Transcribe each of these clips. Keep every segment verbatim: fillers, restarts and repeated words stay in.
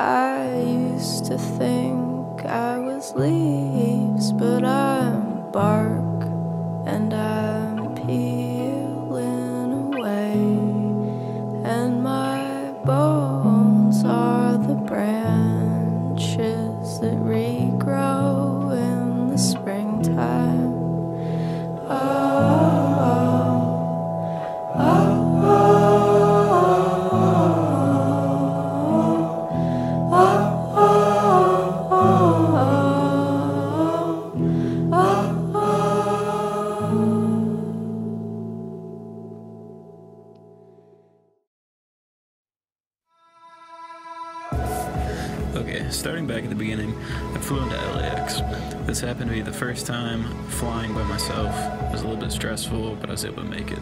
I used to think I was leaves, but I'm bark, and I'm peeling away, and my bones are the branches that regrow in the springtime. Oh, oh, oh. Okay, starting back at the beginning, I flew into L A X. This happened to be the first time flying by myself. It was a little bit stressful, but I was able to make it.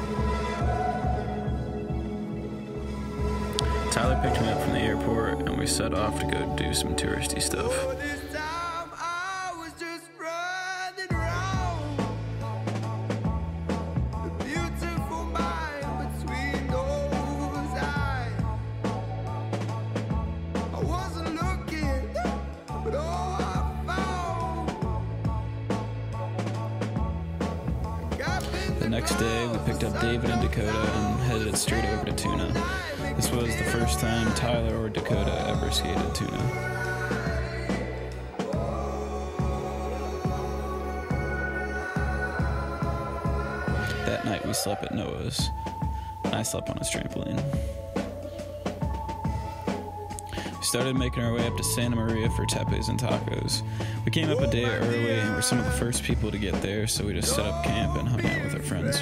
Tyler picked me up from the airport, and we set off to go do some touristy stuff. The next day, we picked up David and Dakota and headed straight over to Tuna. This was the first time Tyler or Dakota ever skated Tuna. That night, we slept at Noah's. I slept on his trampoline. We started making our way up to Santa Maria for tepes and tacos. We came up a day early and were some of the first people to get there, so we just set up camp and hung out with our friends.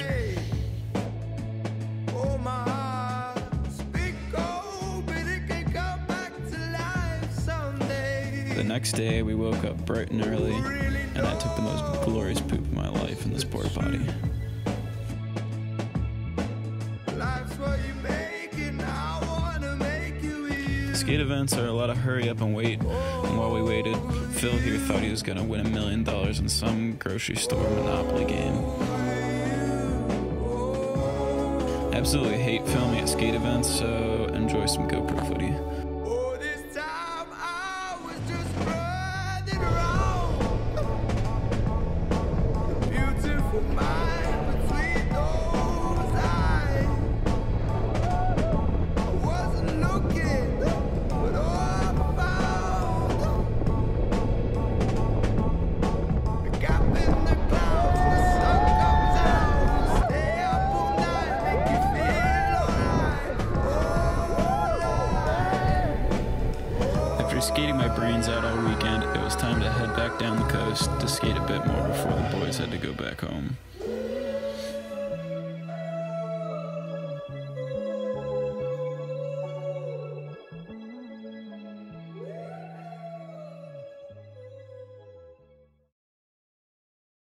The next day, we woke up bright and early, and I took the most glorious poop of my life in this porta potty. Skate events are a lot of hurry up and wait, and while we waited, Phil here thought he was gonna win a million dollars in some grocery store Monopoly game. I absolutely hate filming at skate events, so enjoy some GoPro footy. After skating my brains out all weekend, it was time to head back down the coast to skate a bit more before the boys had to go back home.